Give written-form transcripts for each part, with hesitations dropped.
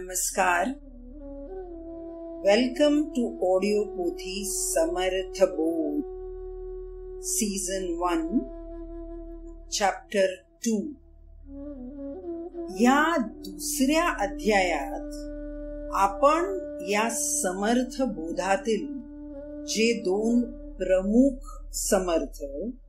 Namaskar. Welcome to audio pothi Samartha Bodh, Season 1, Chapter 2. या दुसऱ्या अध्यायात आपण या समर्थ बोधातील जे दोन प्रमुख समर्थ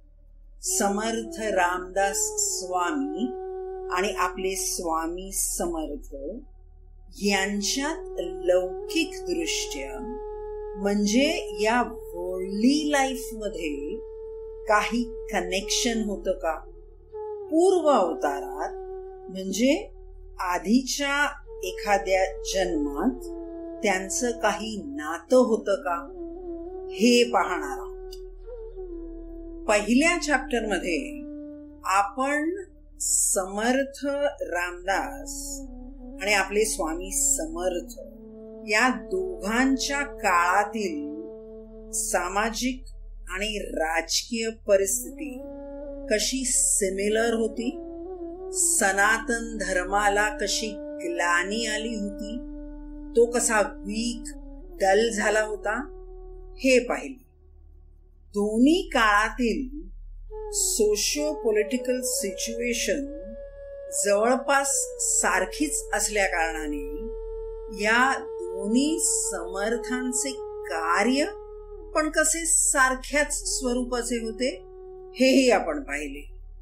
रामदास स्वामी आणि आपले स्वामी समर्थ यांच्यात लौकिक दृष्ट्या म्हणजे या वर्ल्डली लाईफ मध्ये काही कनेक्शन होतं का? पूर्व अवतारात म्हणजे आधीच्या एखाद्या जन्मात त्यांचं काही नातं होतं का हे पाहणार आहोत. पहिल्या चॅप्टर मध्ये आपण समर्थ रामदास आणि आपले स्वामी समर्थ या दोघांच्या काळातील सामाजिक आणि राजकीय परिस्थिती कशी सिमिलर होती, सनातन धर्माला कशी ग्लानी आली होती, तो कसा वीक डल झाला होता हे पाहिले. दोन्ही काळातील सोशिओ पॉलिटिकल सिच्युएशन जवळपास सारखीच असल्या कारणाने या दोन्ही समर्थांचे कार्य पण कसे सारख्याच स्वरूपाचे होते हेही आपण पाहिले.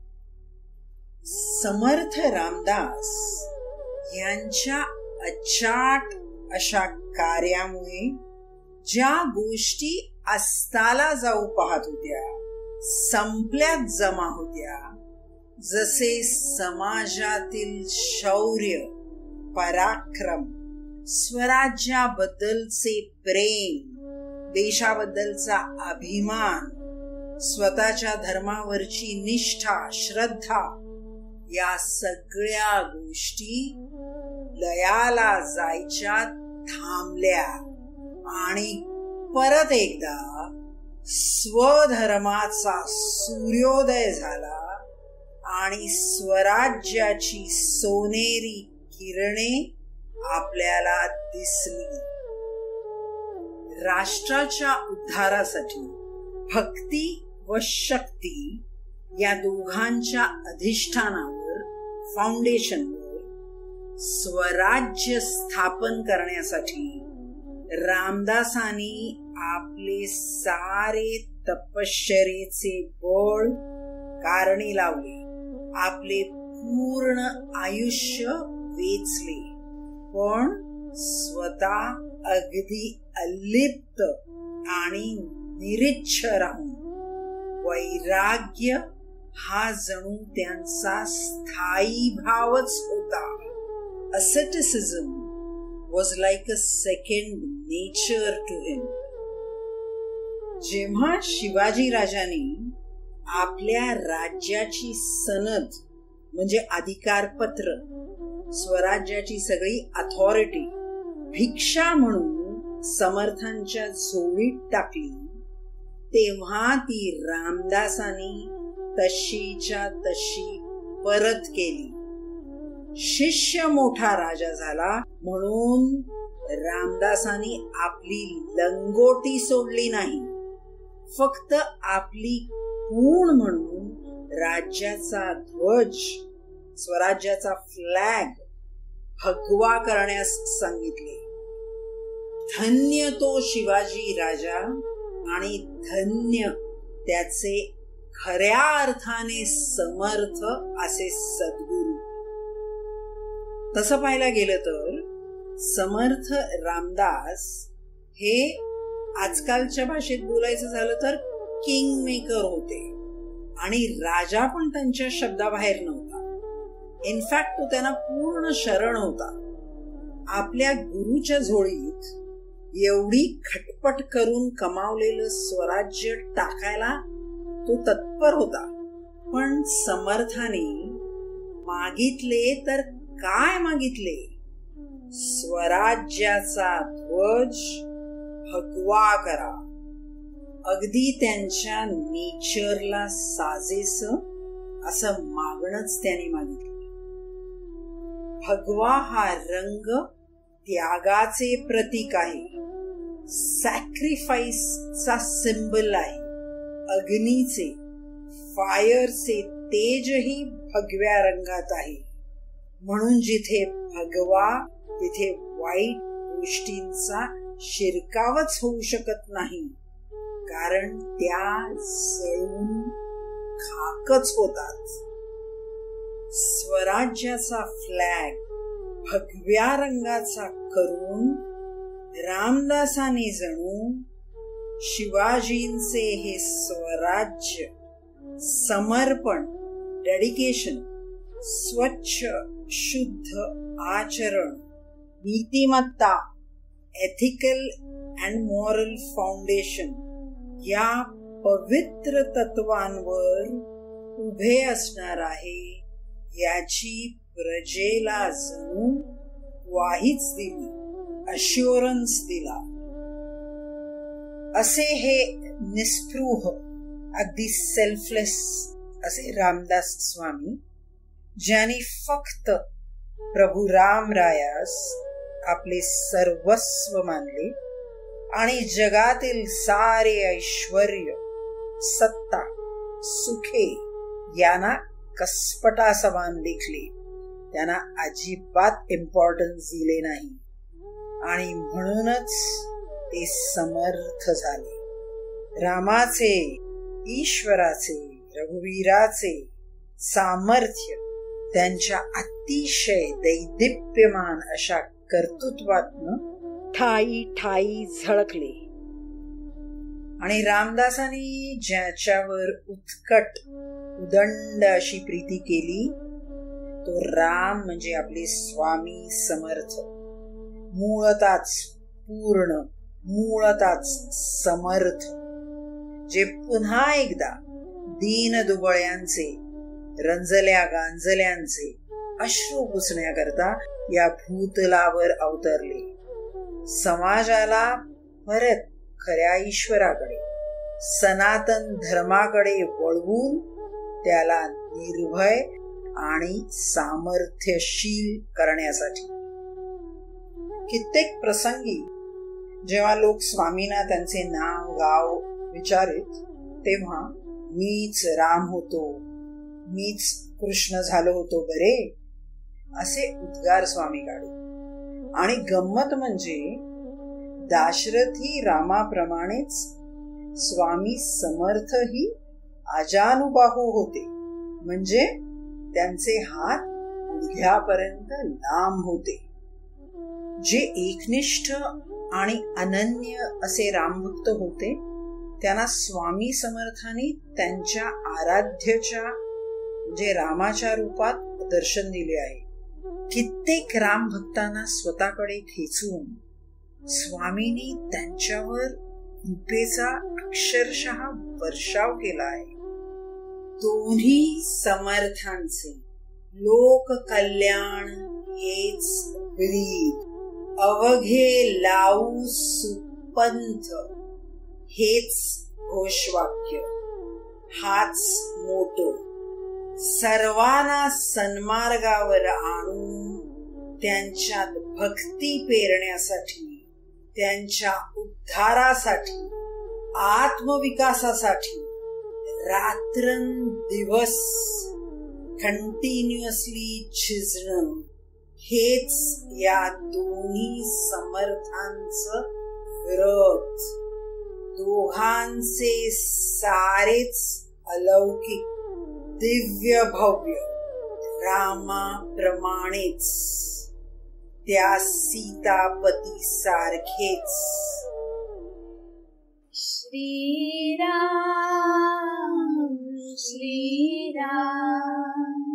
समर्थ रामदास यांच्या अचाट अशा कार्यामुळे ज्या गोष्टी अस्ताला जाऊ पाहत होत्या संपल्यात जमा होत्या, जसे समाजातील शौर्य, पराक्रम, स्वराज्याबद्दलचे प्रेम, देशाबद्दलचा अभिमान, स्वतःच्या धर्मावरची निष्ठा, श्रद्धा, या सगळ्या गोष्टी लयाला जायच्या थांबल्या आणि परत एकदा स्वधर्माचा सूर्योदय झाला आणि स्वराज्याची सोनेरी किरणे आपल्याला दिसली. राष्ट्राच्या उद्धारासाठी भक्ती व शक्ती या दोघांच्या अधिष्ठानावर, फाउंडेशनवर स्वराज्य स्थापन करण्यासाठी रामदासांनी आपले सारे तपश्चर्येचे बळ कारणी लावले, आपले पूर्ण आयुष्य वेचले, पण स्वतः अगदी अलिप्त आणि निरीच्छ राहून वैराग्य हा जणू त्यांचा स्थायी भावच होता. Asceticism was like a second nature to him. जेव्हा शिवाजी राजांनी आपल्या राज्याची सनद म्हणजे अधिकारपत्र, स्वराज्याची सगळी अथॉरिटी भिक्षा म्हणून समर्थांच्या झोळीत टाकली, तेव्हा ती रामदासांनी तशीच्या तशी परत केली. शिष्य मोठा राजा झाला म्हणून रामदासांनी आपली लंगोटी सोडली नाही, फक्त आपली खूण म्हणून राज्याचा ध्वज, स्वराज्याचा फ्लॅग भगवा करण्यास सांगितले. धन्य तो शिवाजी राजा आणि धन्य त्याचे खऱ्या अर्थाने समर्थ असे सद्गुरू. तसं पाहायला गेलं तर समर्थ रामदास हे आजकालच्या भाषेत बोलायचं झालं तर किंग मेकर होते आणि राजा पण त्यांच्या शब्दाबाहेर नव्हता. इनफॅक्ट तो त्यांना पूर्ण शरण होता. आपल्या गुरुच्या झोळीत एवढी खटपट करून कमावलेलं स्वराज्य टाकायला तो तत्पर होता. पण समर्थाने मागितले तर काय मागितले? स्वराज्याचा ध्वज भगवा करा. अगदी त्यांच्या नेचरला साजेस असं मागणंच त्यांनी मागितलं. भगवा हा रंग त्यागाचे प्रतीक आहे, सॅक्रिफाईसचा सिंबल आहे. अग्नीचे, फायरचे तेजही भगव्या रंगात आहे. म्हणून जिथे भगवा तिथे वाईट गोष्टींचा शिरकावच होऊ शकत नाही, कारण त्या जळून खाकच होतात. स्वराज्याचा फ्लॅग भगव्या रंगाचा करून रामदासांनी जणू शिवाजींचे हे स्वराज्य, समर्पण, डेडिकेशन, स्वच्छ शुद्ध आचरण, नीतिमत्ता, एथिकल अँड मॉरल फाउंडेशन या पवित्र तत्वांवर उभे असणार आहे याची प्रजेला जणू ग्वाहीच दिली, अश्युरन्स दिला. असे हे निस्पृह, अगदी सेल्फलेस असे रामदास स्वामी, ज्यांनी फक्त प्रभू रामरायास आपले सर्वस्व मानले आणि जगातील सारे ऐश्वर्य, सत्ता, सुखे यांना कसपटा समान लेखले. त्यांना अजिबात इम्पॉर्टन्स दिले नाही आणि म्हणूनच ते समर्थ झाले. रामाचे, ईश्वराचे, रघुवीराचे सामर्थ्य त्यांच्या अतिशय दैदिप्यमान अशा कर्तृत्वातनं ठाई ठाई झळकले. आणि रामदासांनी ज्याच्यावर उत्कट उदंड अशी प्रीती केली तो राम म्हणजे आपले स्वामी समर्थ, मूळताच पूर्ण, मूळताच समर्थ, जे पुन्हा एकदा दीन दुबळ्यांचे, रंजल्या गांजल्यांचे अश्रू पुसण्याकरता या भूतलावर अवतरले. समाजाला परत खऱ्या ईश्वराकडे, सनातन धर्माकडे वळवून त्याला निर्भय आणि सामर्थ्यशील करण्यासाठी. कित्येक प्रसंगी जेव्हा लोक स्वामींना त्यांचे नाव गाव विचारित तेव्हा मीच राम होतो, मीच कृष्ण झालो होतो बरे, असे उद्गार स्वामी काढे. आणि गंमत म्हणजे दाशरथी रामाप्रमाणेच स्वामी समर्थही अजानुबाहू होते, म्हणजे त्यांचे हात गुडघ्यापर्यंत लांब होते. जे एकनिष्ठ आणि अनन्य असे रामभक्त होते त्यांना स्वामी समर्थांनी त्यांच्या आराध्यच्या म्हणजे रामाच्या रूपात दर्शन दिले आहे. कित्येक राम भक्तांना स्वतःकडे खेचून स्वामींनी त्यांच्यावर कृपेचा अक्षरशः वर्षाव केला आहे. दोन्ही समर्थांचे लोक कल्याण हेच ब्रीद, अवघे लावू सुपंथ हेच घोषवाक्य, हाच मोटो. सर्वांना सन्मार्गावर आणून त्यांच्यात भक्ती पेरण्यासाठी, त्यांच्या उद्धारासाठी, आत्मविकासासाठी रात्रंदिवस कंटिन्युअसली झिजणं हेच या दोन्ही समर्थांचं व्रत. दोघांचे सारेच अलौकिक, दिव्य, भव्य, रामाप्रमाणेच, त्या सीतापती सारखेच. श्रीराम श्रीराम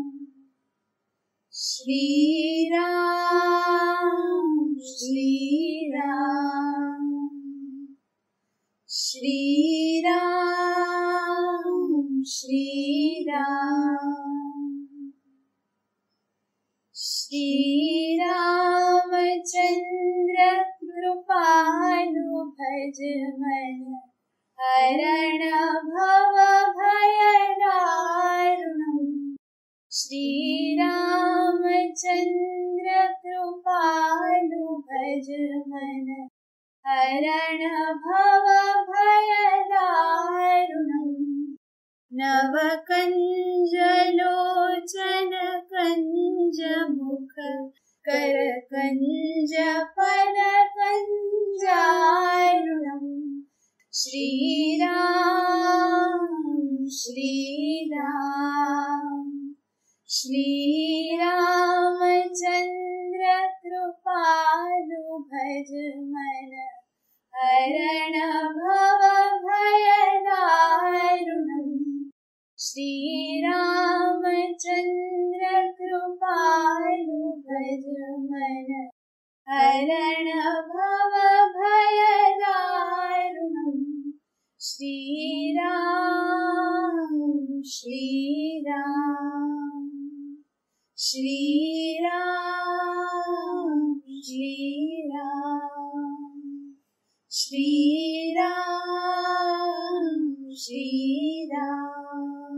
श्रीराम श्रीराम श्रीराम श्रीराम श्रीरामचंद्र कृपालु भज मन हरण भव भय दारुणम्. श्रीरामचंद्र कृपालु भज हरण भव भयदारुणम् नवकञ्ज लोचन कञ्ज मुख करकञ्ज पदकञ्जारुणम् श्रीराम श्रीराम श्रीरामचन्द्र कृपालु भज मन हरण भव भयदारुणम् श्रीरामचन्द्र कृपालु भज मन हरण भव भयदारुणम् श्रीराम श्रीराम श्रीराम श्रीराम श्रीराम श्रीराम.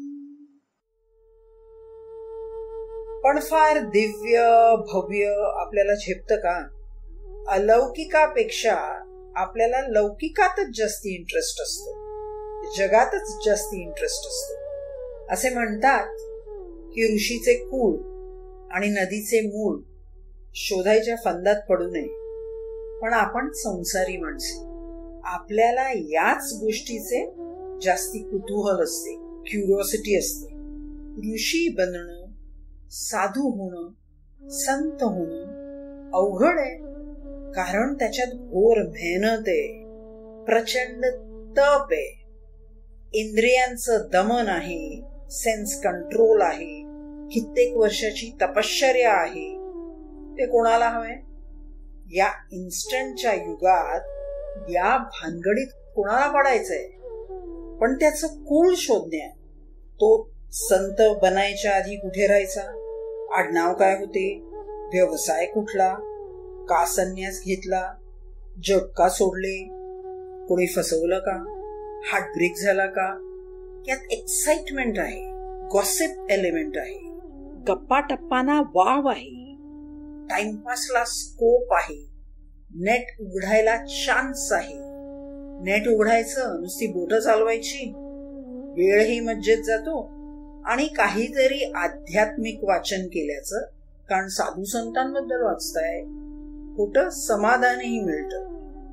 पण फार दिव्य भव्य आपल्याला झेपतं का? अलौकिकापेक्षा आपल्याला लौकिकातच जास्ती इंटरेस्ट असतो, जगातच जास्ती इंटरेस्ट असतो. असे म्हणतात की ऋषीचे कुळ आणि नदीचे मूळ शोधायच्या फंदात पडू नये. पण आपण संसारी माणसे, आपल्याला याच गोष्टीचे जास्ती कुतूहल असते, क्युरिओसिटी असते. ऋषी बनणं, साधू होणं, संत होणं अवघड आहे, कारण त्याच्यात घोर मेहनत आहे, प्रचंड तप आहे, इंद्रियांचं दमन आहे, सेन्स कंट्रोल आहे, कित्येक वर्षाची तपश्चर्या आहे. ते कोणाला हवे? या इन्स्टंटच्या युगात या भानगडीत कोणाला पडायचंय? पण त्याचं कुळ शोधण्या. तो संत बनायच्या आधी कुठे राहायचा, आडनाव काय होते, व्यवसाय कुठला, का संन्यास घेतला, जग का सोडले, कोणी फसवलं का, हार्टब्रेक झाला का. यात एक्साइटमेंट आहे, गॉसिप एलिमेंट आहे, गप्पा टप्पाना वाव आहे, टाइमपासला स्कोप आहे, नेट उघडायला चान्स आहे. नेट उघडायचं, नुसती बोट चालवायची, वेळही मज्जेत जातो आणि काहीतरी आध्यात्मिक वाचन केल्याचं, कारण साधू संतांबद्दल वाचताय, कुठं समाधानही मिळतं.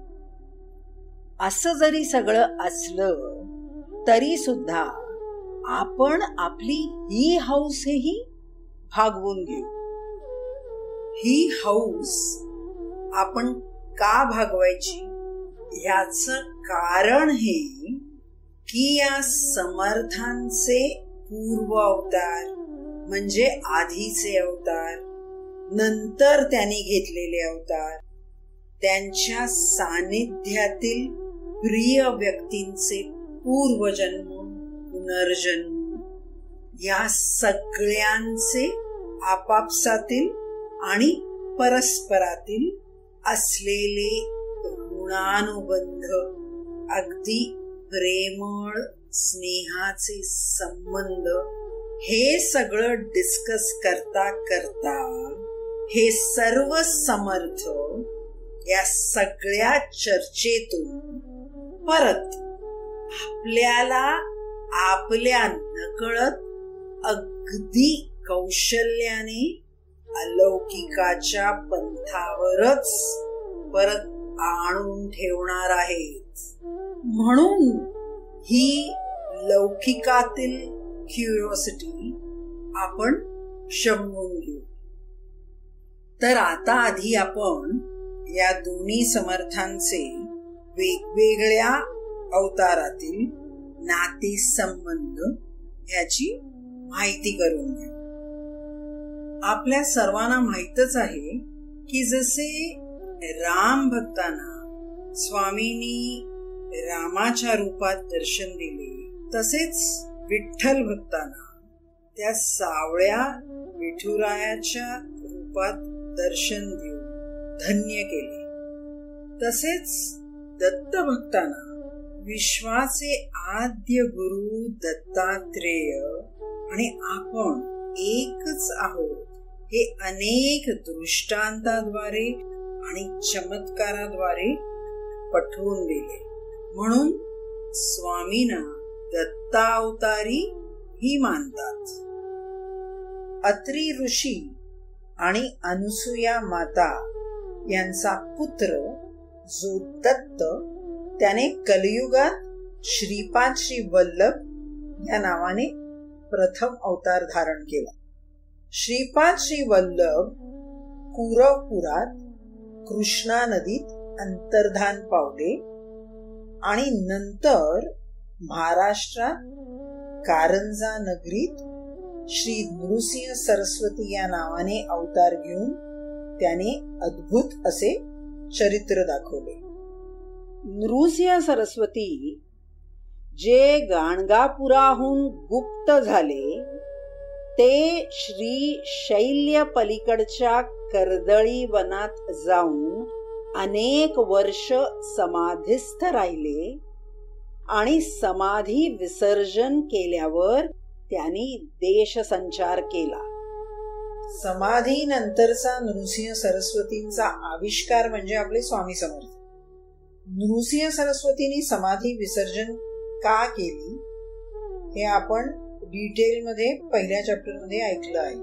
असं जरी सगळं असलं तरी सुद्धा आपण आपली ही हौस ही भागवून घेऊ. ही हौस आपण का भागवायची? ह्याच कारण हे की या समर्थांचे पूर्व अवतार म्हणजे आधीचे अवतार, नंतर त्यांनी घेतलेले अवतार, त्यांच्या सानिध्यातील प्रिय व्यक्तींचे पूर्वजन्म, पुनर्जन्म, या सगळ्यांचे आपापसातील आणि परस्परातील असलेले ऋणानुबंध, अगदी प्रेमळ स्नेहाचे संबंध, हे सगळं डिस्कस करता करता हे सर्व समर्थ या सगळ्या चर्चेतून परत आपल्याला आपल्या नकळत अगदी कौशल्याने अलौकिकाच्या पंथावरच परत आणून ठेवणार आहेत. म्हणून ही लौकिकातील क्युरिओसिटी आपण शमवून घेऊ. तर आता आधी आपण या दोन्ही समर्थांचे वेगवेगळ्या अवतारातील नाते संबंध ह्याची माहिती करून घेऊ. आपल्या सर्वांना माहीतच आहे की जसे राम भक्तांना स्वामींनी रामाच्या रूपात दर्शन दिले, तसेच विठ्ठल भक्तांना त्या सावळ्या विठुरायाच्या रूपात दर्शन देऊन धन्य केले. तसेच दत्त भक्तांना विश्वाचे आद्य गुरु दत्तात्रेय आणि आपण एकच आहोत हे अनेक दृष्टांताद्वारे आणि चमत्काराद्वारे पटवून दिले. म्हणून स्वामींना दत्तावतारी ही मानतात. अत्री ऋषी आणि अनुसूया माता यांचा पुत्र जो दत्त, त्याने कलियुगात श्रीपाद श्री वल्लभ या नावाने प्रथम अवतार धारण केला. श्रीपाद श्री वल्लभ कुरवपुरात कृष्णा नदीत अंतर्धान पावले आणि नंतर महाराष्ट्रात कारंजा नगरीत श्री नृसिंह सरस्वती या नावाने अवतार घेऊन त्याने अद्भुत असे चरित्र दाखवले. नृसिंह सरस्वती जे गाणगापुराहून गुप्त झाले ते श्री शैल्य पलीकडच्या कर्दळी वनात जाऊन अनेक वर्ष समाधीस्थ राहिले आणि समाधी विसर्जन केल्यावर त्यांनी देशसंचार केला. समाधी नंतरचा नृसिंह सरस्वतींचा आविष्कार म्हणजे आपले स्वामी समर्थ. नृसिंह सरस्वतींनी समाधी विसर्जन का केली हे आपण डिटेल मध्ये पहिल्या चॅप्टर मध्ये ऐकलं आहे.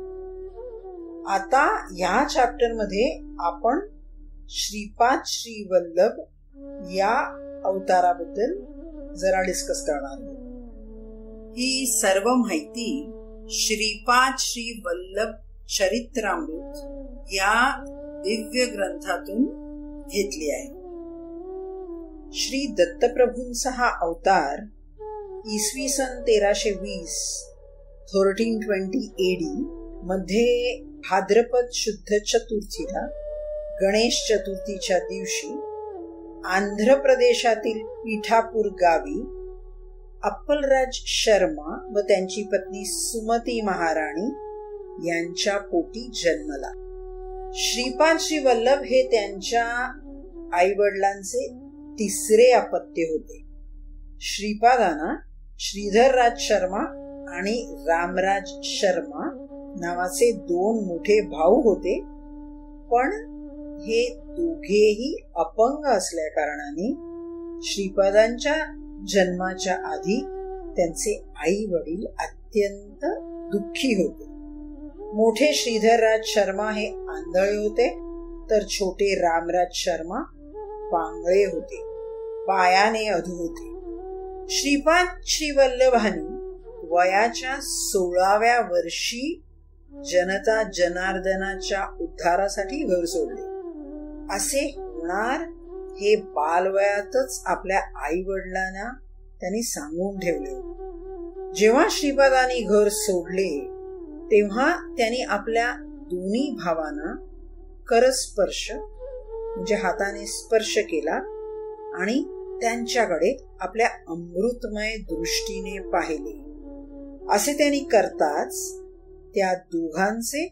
आता या चॅप्टर मध्ये आपण श्रीपाद श्री वल्लभ या अवताराबद्दल जरा डिस्कस करणार आहोत. ही सर्व माहिती श्रीपाद श्री वल्लभ चरित्रामृत या दिव्य ग्रंथातून घेतली आहे. श्री दत्तप्रभूंचा हा अवतार इसवी सन 1320 1320 AD मध्ये भाद्रपद शुद्ध चतुर्थीला गणेश चतुर्थीच्या दिवशी आंध्र प्रदेशातील पीठापूर गावी अप्पलराज शर्मा व त्यांची पत्नी सुमती महाराणी यांच्या पोटी जन्मला. श्रीपाद श्री वल्लभ हे त्यांच्या आई वडिलांचे तिसरे अपत्य होते. श्रीपादांना श्रीधरराज शर्मा आणि रामराज शर्मा नावाचे दोन मोठे भाऊ होते, पण हे दोघेही अपंग असल्या कारणाने श्रीपादांच्या जन्माच्या आधी त्यांचे आई वडील अत्यंत दुःखी होते. मोठे श्रीधरराज शर्मा हे आंधळे होते, तर छोटे रामराज शर्मा पांगळे होते, पायाने अधू होते. श्रीपाद श्री वल्लभांनी वयाच्या 16व्या वर्षी जनता जनार्दनाच्या उद्धारासाठी घर सोडले. असे होणार हे बालवयातच आपल्या आई वडिलांना त्यांनी सांगून ठेवले. जेव्हा श्रीपादांनी घर सोडले तेव्हा त्यांनी आपल्या दोन्ही भावांना करस्पर्श म्हणजे हाताने स्पर्श केला आणि त्यांच्याकडे आपल्या अमृतमय दृष्टीने पाहिले. असे त्यांनी करताच त्या दोघांचे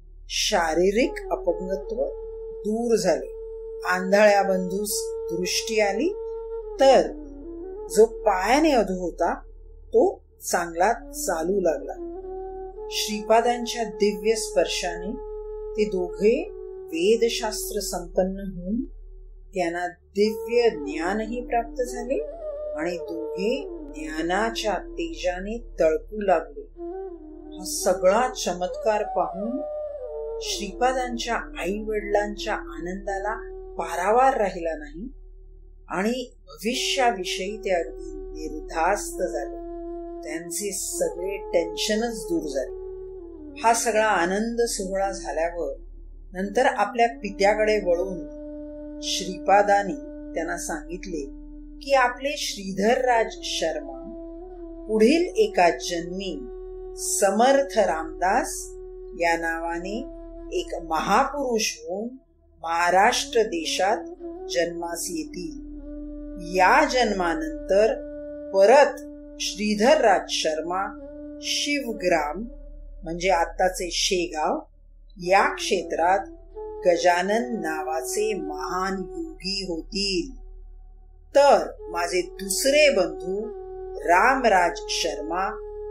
शारीरिक अपंगत्व दूर झाले. आंधळ्या बंधूस दृष्टी आली, तर जो पायाने अधू होता तो चांगला चालू लागला. श्रीपादांच्या दिव्य स्पर्शाने ते दोघे वेदशास्त्र संपन्न होऊन त्यांना दिव्य ज्ञानही प्राप्त झाले आणि दोघे ज्ञानाच्या तेजाने तळपू लागले. हा सगळा चमत्कार पाहून श्रीपादांच्या आई वडिलांच्या आनंदाला पारावार राहिला नाही आणि भविष्याविषयी ते अगदी निर्धास्त झाले. त्यांचे सगळे टेन्शनच दूर झाले. हा सगळा आनंद सोहळा झाल्यावर नंतर आपल्या पित्याकडे वळून श्रीपादांनी त्यांना सांगितले की आपले श्रीधरराज शर्मा पुढील एका जन्मी समर्थ रामदास या नावाने एक महापुरुष होऊन महाराष्ट्र देशात जन्मास येतील. या जन्मानंतर परत श्रीधरराज शर्मा शिवग्राम म्हणजे आत्ताचे शेगाव या क्षेत्रात गजानन नावाचे महान योगी होतील. तर माझे दुसरे बंधू रामराज शर्मा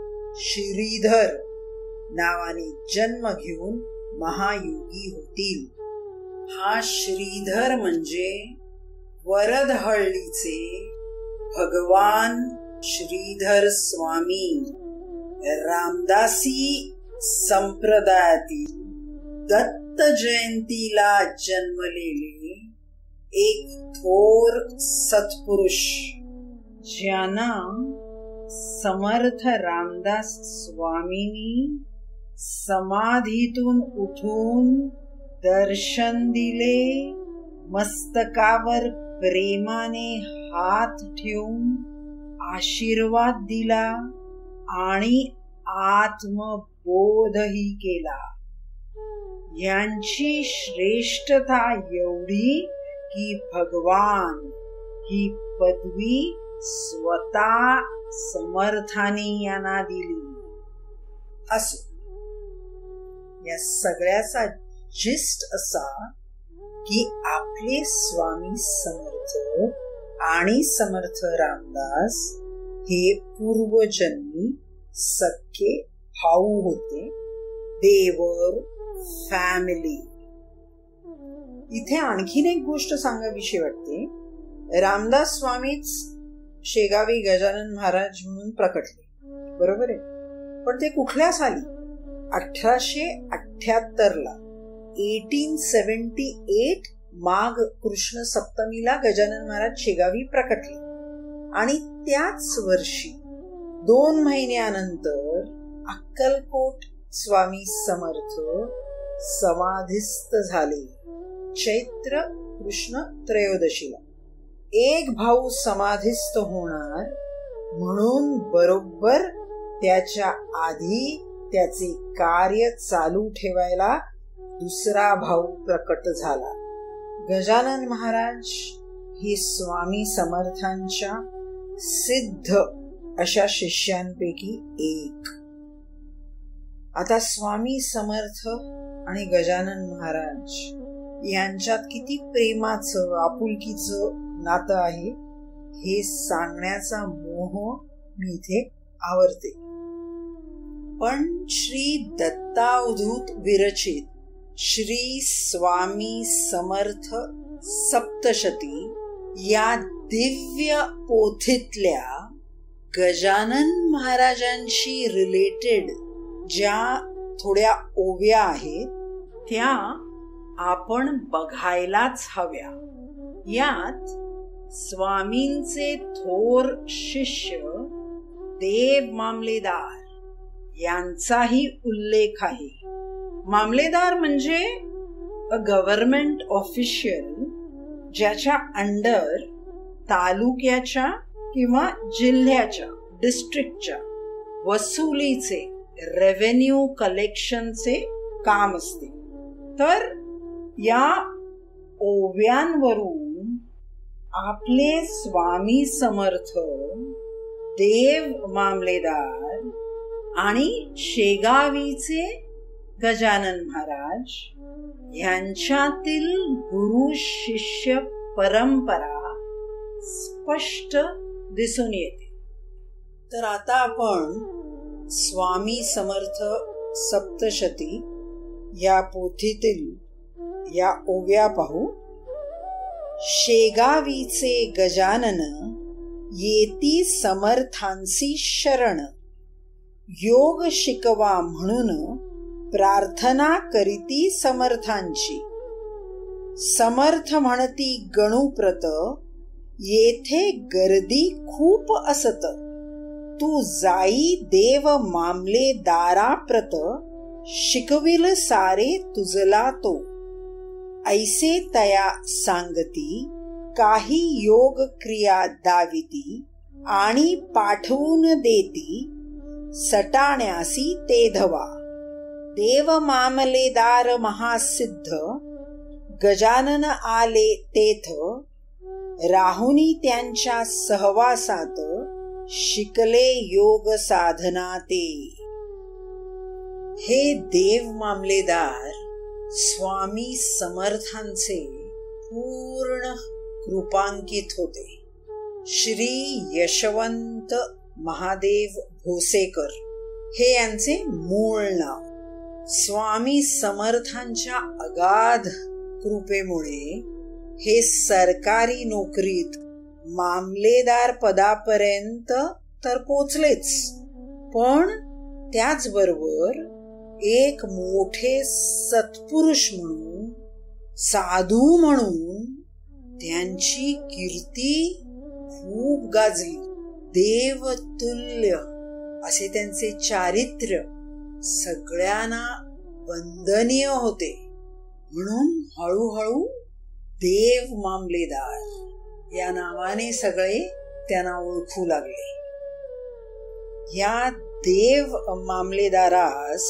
श्रीधर नावाने जन्म घेऊन महायोगी होतील. हा श्रीधर म्हणजे वरदहळ्ळीचे भगवान श्रीधर स्वामी रामदासी संप्रदायातील दत्त जयंतीला जन्मलेले एक थोर सत्पुरुष, ज्यांना समर्थ रामदास स्वामींनी समाधीतून उठून दर्शन दिले, मस्तकावर प्रेमाने हात ठेवून आशीर्वाद दिला आणि आत्मबोधही केला. यांची श्रेष्ठता एवढी की भगवान ही पदवी स्वतः समर्थाने यांना दिली. असो, या सगळ्याचा जिस्ट असा की आपले स्वामी समर्थ आणि समर्थ रामदास हे पूर्वजन्मी सख्खे भाऊ होते. देवर फॅमिली. इथे आणखीन एक गोष्ट सांगावीशी वाटते. रामदास स्वामीच शेगावी गजानन महाराज म्हणून प्रकटले, बरोबर आहे. पण ते कुठल्या साली? 1878 1878 माघ कृष्ण सप्तमीला गजानन महाराज शेगावी प्रकटले. आणि त्याच वर्षी 2 महिन्यानंतर अक्कलकोट स्वामी समर्थ समाधिस्थ झाले, चैत्र कृष्ण त्रयोदशीला. एक भाऊ समाधिस्थ होणार म्हणून बरोबर त्याच्या आधी त्याचे कार्य चालू ठेवायला दुसरा भाऊ प्रकट झाला. गजानन महाराज हे स्वामी समर्थांच्या सिद्ध अशा शिष्यांपैकी एक. आता स्वामी समर्थ आणि गजानन महाराज यांच्यात किती प्रेमाचं, आपुलकीचं नातं आहे हे सांगण्याचा मोह मी इथे आवरते. पण श्री दत्तावधूत विरचित श्री स्वामी समर्थ सप्तशती या दिव्य पोथीतल्या गजानन महाराजांशी रिलेटेड ज्या थोड्या ओव्या आहेत त्या आपण बघायलाच हव्या. यात स्वामींचे थोर शिष्य देव मामलेदार यांचाही उल्लेख आहे. मामलेदार म्हणजे अ गव्हर्नमेंट ऑफिशियल ज्याच्या अंडर तालुक्याच्या किंवा जिल्ह्याच्या, डिस्ट्रिक्टच्या वसुलीचे, रेव्हेन्यू कलेक्शनचे काम असते. तर या ओव्यांवरून आपले स्वामी समर्थ, देव मामलेदार आणि शेगावीचे गजानन महाराज यांच्यातील गुरु शिष्य परंपरा स्पष्ट दिसून येते. तर आता आपण स्वामी समर्थ सप्तशती या पोथीतील या ओव्या पाहू. शेगावीचे गजानन येती समर्थांसी शरण, योग शिकवा म्हणून प्रार्थना करीती समर्थांची. समर्थ म्हणती गणुप्रत, येथे गर्दी खूप असत. तू जाई देव मामले दाराप्रत, शिकविल सारे तुझला तो. ऐसे तया सांगती, काही योग क्रिया दाविती, आणि पाठवून देती सटाण्यासी ते धवा. देव मामलेदार महासिद्ध गजानन आले तेथ, राहुनी त्यांच्या सहवासात, शिकले योग साधना ते. हे देव मामलेदार स्वामी समर्थांचे पूर्ण कृपांकित होते. श्री यशवंत महादेव भोसेकर हे यांचे मूळ नाव. स्वामी समर्थांच्या अगाध कृपेमुळे हे सरकारी नोकरीत मामलेदार पदापर्यंत तर पोचलेच, पण त्याचबरोबर एक मोठे सत्पुरुष म्हणून, साधू म्हणून त्यांची कीर्ती खूप गाजली. देवतुल्य असे त्यांचे चारित्र्य सगळ्यांना वंदनीय होते. म्हणून हळूहळू देव मामलेदार या नावाने सगळे त्यांना ओळखू लागले. या देव मामलेदारास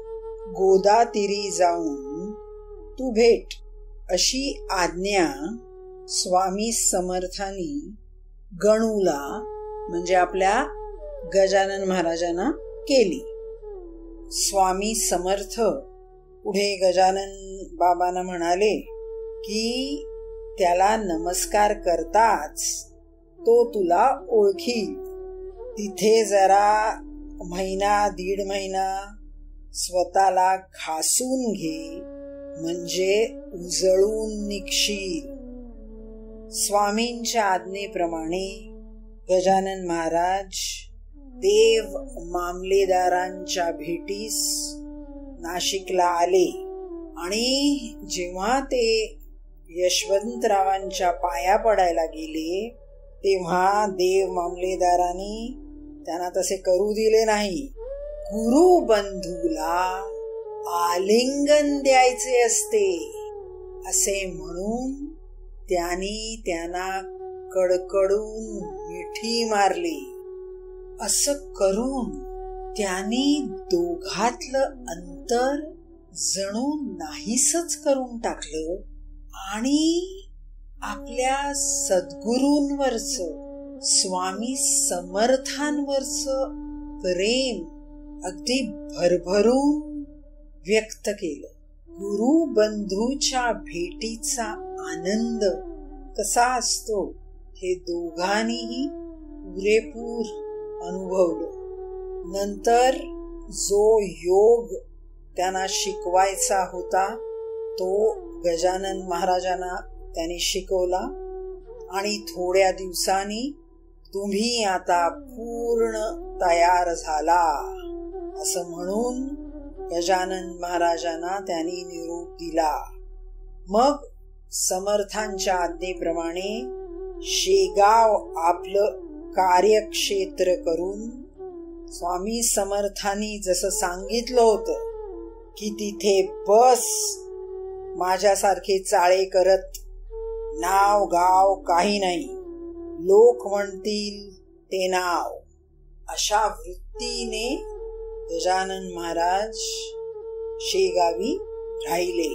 गोदातीरी जाऊन तू भेट अशी आज्ञा स्वामी समर्थांनी गणूला म्हणजे आपल्या गजानन महाराजांना केली. स्वामी समर्थ पुढे गजानन बाबांना म्हणाले की त्याला नमस्कार करताच तो तुला ओळखील. तिथे जरा महिना दीड महिना स्वतःला घासून घे, म्हणजे उजळून निघशील. स्वामींच्या आज्ञेप्रमाणे गजानन महाराज देव मामलेदारांच्या भेटीस नाशिकला आले आणि जेव्हा ते यशवंतरावांच्या पाया पडायला गेले तेव्हा देव मामलेदारांनी त्यांना तसे करू दिले नाही. गुरु बंधूला आलिंगन द्यायचे असते असे म्हणून त्यांनी त्यांना कडकडून मिठी मारली. असं करून त्यांनी दोघातलं अंतर जणू नाहीसच करून टाकलं आणि आपल्या सद्गुरूंवरच, स्वामी समर्थांवरच प्रेम अगदी भरभरून व्यक्त केलं. गुरु बंधूच्या भेटीचा आनंद कसा असतो हे दोघांनीही पुरेपूर अनुभवलं. नंतर जो योग त्यांना शिकवायचा होता तो गजानन महाराजांना त्यांनी शिकवला आणि थोड्या दिवसांनी तुम्ही आता पूर्ण तयार झाला असं म्हणून गजानन महाराजांना त्यांनी निरोप दिला. मग समर्थांच्या आज्ञेप्रमाणे शेगाव आपलं कार्यक्षेत्र करून स्वामी समर्थांनी जसं सांगितलं होतं की तिथे बस माझ्यासारखे चाळे करत, नाव गाव काही नाही, लोक म्हणतील ते नाव, अशा वृत्तीने गजानन महाराज शेगावी राहिले.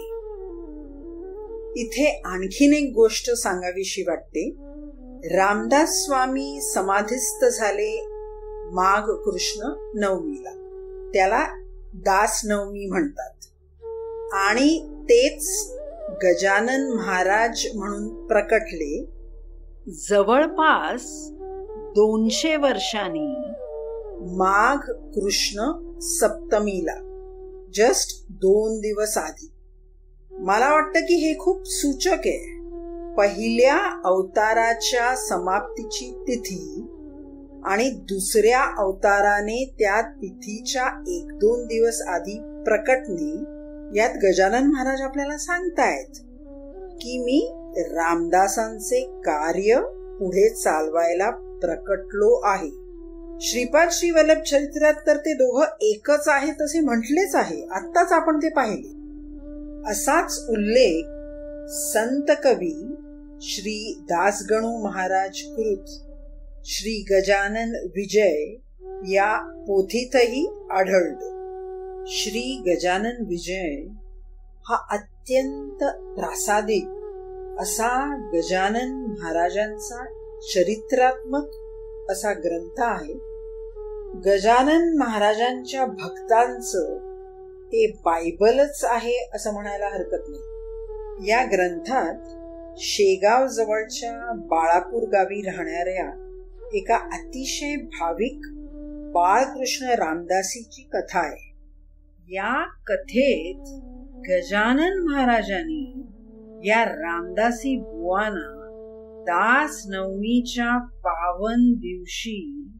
इथे आणखीन एक गोष्ट सांगावीशी वाटते. रामदास स्वामी समाधिस्थ झाले माघ कृष्ण नवमीला, त्याला दास नवमी म्हणतात, आणि तेच गजानन महाराज म्हणून प्रकटले जवळपास 200 वर्षांनी माघ कृष्ण सप्तमीला, जस्ट 2 दिवस आधी. मला वाटतं की हे खूप सूचक आहे. पहिल्या अवताराच्या समाप्तीची तिथी आणि दुसऱ्या अवताराने त्या तिथीच्या 1-2 दिवस आधी प्रकटणे, यात गजानन महाराज आपल्याला सांगतायत की मी रामदासांचे कार्य पुढे चालवायला प्रकटलो आहे. श्रीपाद श्री वल्लभ चरित्रात तर ते दोघं एकच आहेत असे म्हटलेच आहे, आत्ताच आपण ते पाहिले. असाच उल्लेख संत कवी श्री दासगणू महाराज कृत श्री गजानन विजय या पोथीतही आढळतो. श्री गजानन विजय हा अत्यंत प्रासादिक असा गजानन महाराजांचा चरित्रात्मक असा ग्रंथ आहे. गजानन महाराजांच्या भक्तांचं ते बायबलच आहे असं म्हणायला हरकत नाही. या ग्रंथात शेगाव जवळच्या बाळापूर गावी राहणाऱ्या एका अतिशय भाविक बाळकृष्ण रामदासीची कथा आहे. या कथेत गजानन महाराजांनी या रामदासी बुवांना दास नवमीच्या पावन दिवशी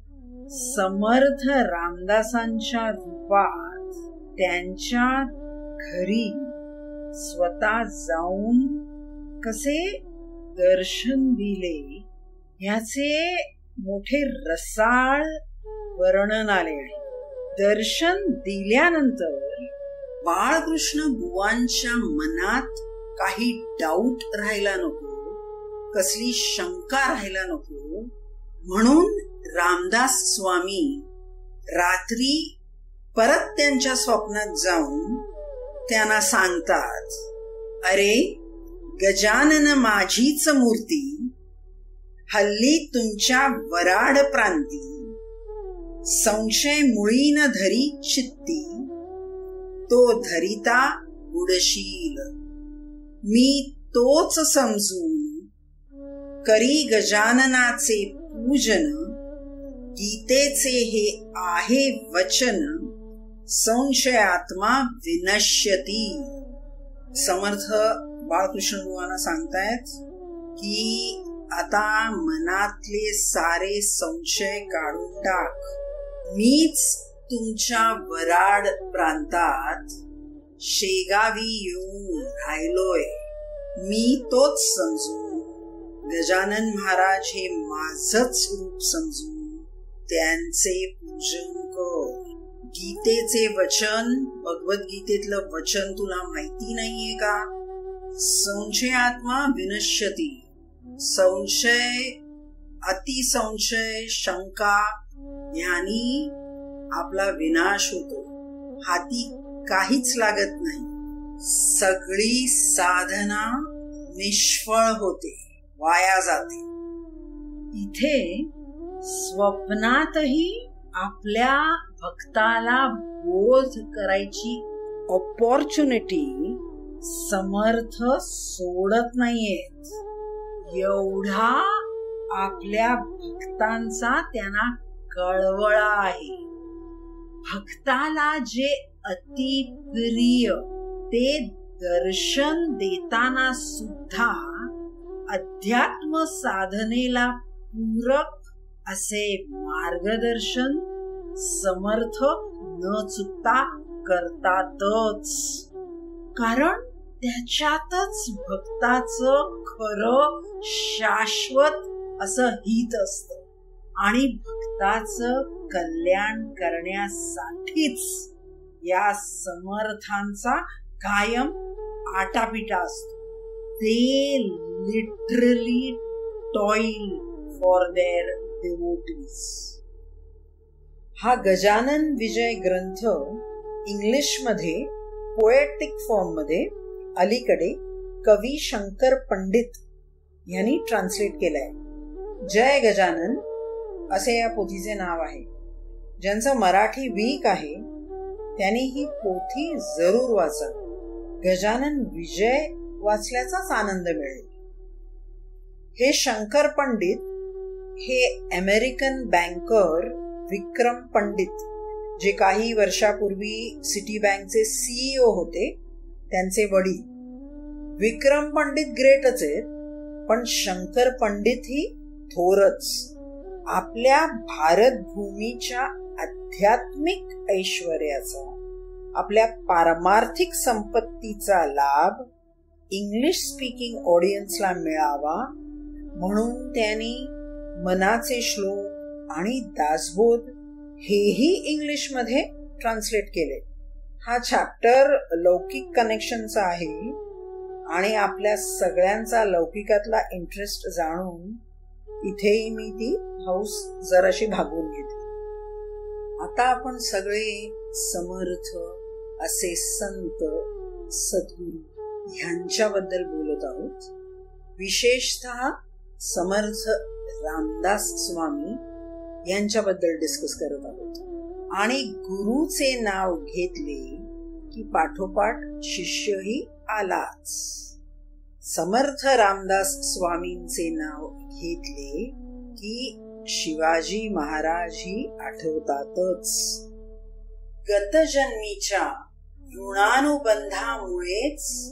समर्थ रामदासांच्या रूपात त्यांच्या घरी स्वतः जाऊन कसे दर्शन दिले याचे मोठे रसाळ वर्णन आले आहे. दर्शन दिल्यानंतर बाळकृष्ण बुवांच्या मनात काही डाऊट राहायला नको, कसली शंका राहायला नको, म्हणून रामदास स्वामी रात्री परत त्यांच्या स्वप्नात जाऊन त्यांना सांगतात, अरे गजानन माझीच मूर्ती हल्ली तुमच्या वराड प्रांती, संशय मुळी न धरी चित्ती, तो धरिता गुडशील, मी तोच समजून करी गजाननाचे पूजन, गीतेचे हे आहे वचन, संशयात्मा विनश्यती. समर्थ बाळकृष्ण बुवांना सांगतायत की आता मनातले सारे संशय काढून टाक. मीच तुमच्या वराड प्रांतात शेगावी येऊन राहिलोय, मी तोच समजून गजानन महाराज हे माझच रूप समजून त्यांचे पूजन कर. गीतेचे वचन, भगवद्गीतेतलं वचन तुला माहिती नाहीये का? संशयात्मा विनश्यती, संशय, अतिसंशय, शंका यांनी आपला विनाश होतो, हाती काहीच लागत नाही, सगळी साधना निष्फळ होते, वाया जाते. इथे स्वप्नातही आपल्या भक्ताला बोध करायची ऑपॉर्च्युनिटी समर्थ सोडत नाहीयेत. एवढा आपल्या भक्तांचा त्यांना कळवळा आहे. भक्ताला जे अतिप्रिय ते दर्शन देताना सुद्धा अध्यात्म साधनेला पूरक असे मार्गदर्शन समर्थ न चुकता करतातच. कारण त्याच्यातच भक्ताचं खरं शाश्वत असं हित असतं आणि भक्ताचं कल्याण करण्यासाठीच या समर्थांचा कायम आटापिटा असतो. ते literally toil for their devotees. हा गजानन विजय ग्रंथ इंग्लिशमध्ये पोएटिक फॉर्म मध्ये अलीकडे कवी शंकर पंडित यांनी ट्रान्सलेट केलाय. जय गजानन असे या पोथीचे नाव आहे. ज्यांचं मराठी वीक आहे त्यांनी ही पोथी जरूर वाचा. गजानन विजय वाचल्याचाच आनंद मिळेल. हे शंकर पंडित हे अमेरिकन बँकर विक्रम पंडित, जे काही वर्षापूर्वी सिटी बँकचे CEO होते, त्यांचे वडील. विक्रम पंडित ग्रेटच आहेत, पण शंकर पंडित ही थोरच. आपल्या भारत भूमीच्या आध्यात्मिक ऐश्वर्याचा, आपल्या पारमार्थिक संपत्तीचा लाभ इंग्लिश स्पीकिंग ऑडियन्सला मिळावा म्हणून त्यांनी मनाचे श्लोक आणि दासबोध हेही इंग्लिशमध्ये ट्रान्सलेट केले. हा चॅप्टर लौकिक कनेक्शनचा आहे आणि आपल्या सगळ्यांचा लौकिकातला इंटरेस्ट जाणून इथेही मी ती हौस जराशी भागवून घेतली. आता आपण सगळे समर्थ असे संत सद्गुरू ह्यांच्याबद्दल बोलत आहोत. विशेषतः समर्थ रामदास स्वामी यांच्याबद्दल डिस्कस करत आहोत. आणि गुरुचे नाव घेतले की पाठोपाठ शिष्यही आलाच. समर्थ रामदास स्वामींचे नाव घेतले की शिवाजी महाराजही आठवतातच. गतजन्मीच्या ऋणानुबंधामुळेच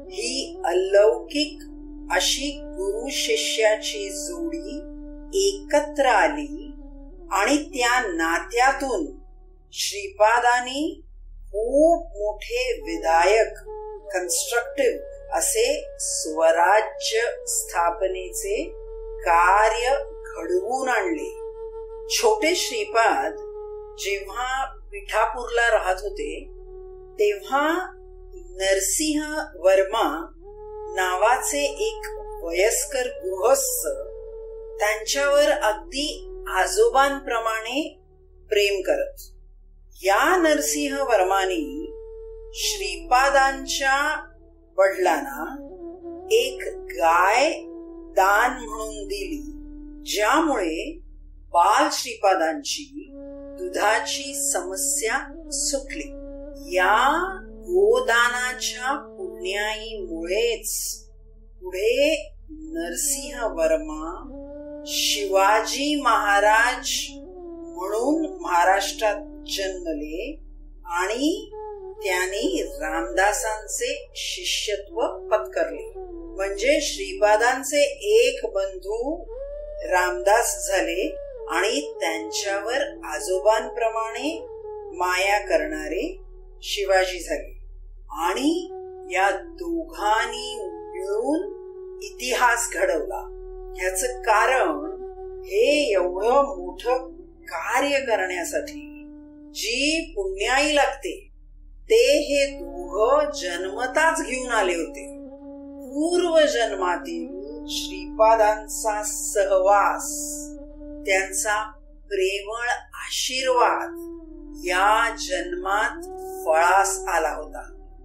ही अलौकिक अशी गुरु शिष्याची जोडी एकत्र आली आणि त्या नात्यातून श्रीपादांनी खूप मोठे विधायक कन्स्ट्रक्टिव्ह असे स्वराज्य स्थापनेचे कार्य घडवून आणले. छोटे श्रीपाद जेव्हा पिठापूरला राहत होते तेव्हा नरसिंह वर्मा नावाचे एक वयस्कर गृहस्थ त्यांच्यावर अगदी आजोबांप्रमाणे प्रेम करत. या नरसिंह वर्मानी श्रीपादांच्या वडिलांना एक गाय दान म्हणून दिली, ज्यामुळे बाल श्रीपादांची दुधाची समस्या सुटली. या गोदानाच्या पुण्याईमुळेच पुढे नरसिंह वर्मा शिवाजी महाराज म्हणून महाराष्ट्रात जन्मले आणि त्यांनी रामदासांचे शिष्यत्व पत्करले. म्हणजे श्रीपादांचे एक बंधू रामदास झाले आणि त्यांच्यावर आजोबांप्रमाणे माया करणारे शिवाजी झाले. आणि या दोघांनी मिळून इतिहास घडवला. ह्याचं कारण हे एवढं मोठं कार्य करण्यासाठी जी पुण्याई लागते ते हे दोघं जन्मताच घेऊन आले होते. पूर्व जन्मातील श्रीपादांचा सहवास, त्यांचा प्रेमळ आशीर्वाद या जन्मात फळास आला होता.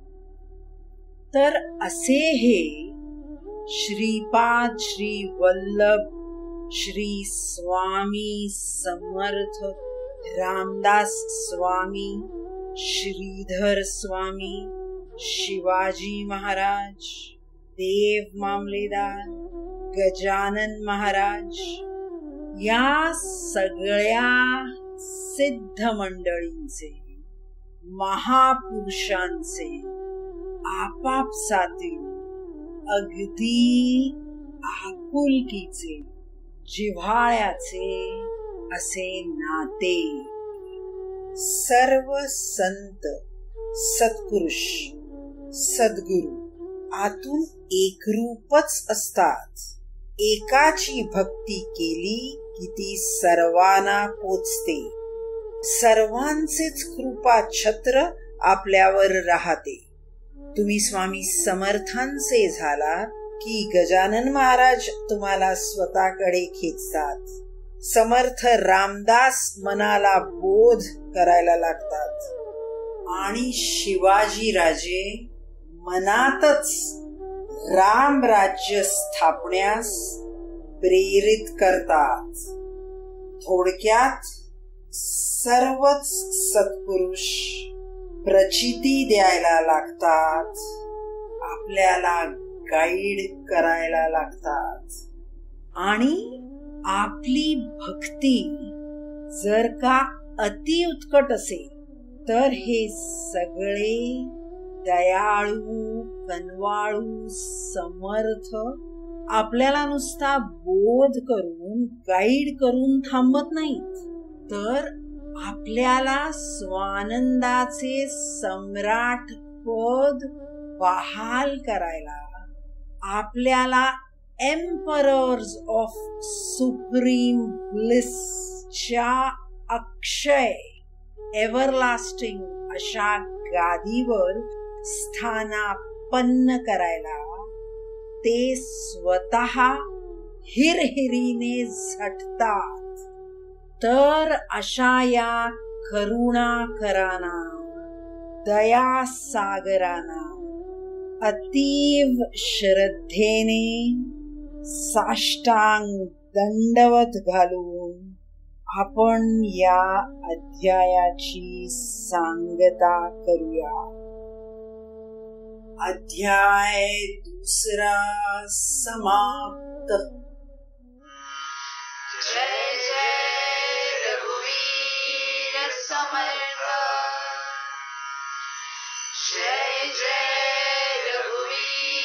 तर असे हे श्रीपाद, श्री वल्लभ, श्री स्वामी समर्थ, रामदास स्वामी, श्रीधर स्वामी, शिवाजी महाराज, देव मामलेदार, गजानन महाराज या सगळ्या सिद्ध मंडळींचे, महापुरुषांचे आपापसातील अगदी आपुलकीचे, जिव्हाळ्याचे असे नाते. सर्व संत, सत्पुरुष, सद्गुरु आतून एकरूपच असतात. एकाची भक्ती केली की ती सर्वांना पोचते. सर्वांचेच कृपा छत्र आपल्यावर राहते. तुम्ही स्वामी समर्थांचे झाला की गजानन महाराज तुम्हाला स्वतःकडे खेचतात. समर्थ रामदास मनाला बोध करायला लागतात आणि शिवाजी राजे मनातच राम राज्य स्थापण्यास प्रेरित करतात. थोडक्यात सर्वच सत्पुरुष प्रचिती द्यायला लागतात, आपल्याला गाईड करायला लागतात. आणि आपली भक्ती जर का अति उत्कट असेल तर हे सगळे दयाळू, कनवाळू, समर्थ आपल्याला नुसता बोध करून, गाईड करून थांबत नाहीत, तर आपल्याला स्वानंदाचे सम्राट पद बहाल करायला, आपल्याला एम्परर्स ऑफ सुप्रीम ब्लिसच्या अक्षय एव्हरलास्टिंग अशा गादीवर स्थानापन्न करायला ते स्वतः हिरहिरीने झटतात. तर अशा या करुणाकरांना, दया सागरांना अतीव श्रद्धेने साष्टांग दंडवत घालून आपण या अध्यायाची सांगता करूया. अध्याय दुसरा समाप्त. जय जय रघुवीर समर्थ. जय जय रघुवीर